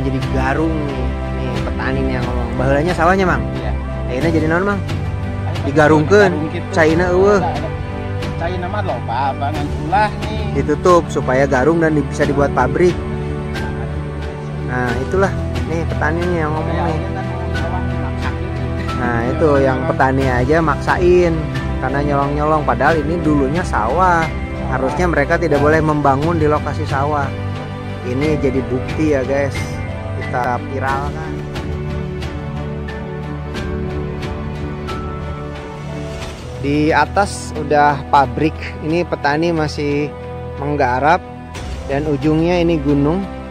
jadi garung nih. Nih petani nih yang ngomong. Baheulanya sawahnya, Mang. Iya. Ayeuna jadi naon, Mang? Digarungkeun. Caina eueuh. Caina mah loba bangan ulah nih. Ditutup supaya garung dan bisa dibuat pabrik. Nah, itulah nih petani nih yang ngomong nih. Nah, itu yang petani aja maksain karena nyolong-nyolong, padahal ini dulunya sawah. Harusnya mereka tidak boleh membangun di lokasi sawah. Ini jadi bukti ya, guys. Kita viralkan. Di atas udah pabrik, ini petani masih menggarap dan ujungnya ini gunung.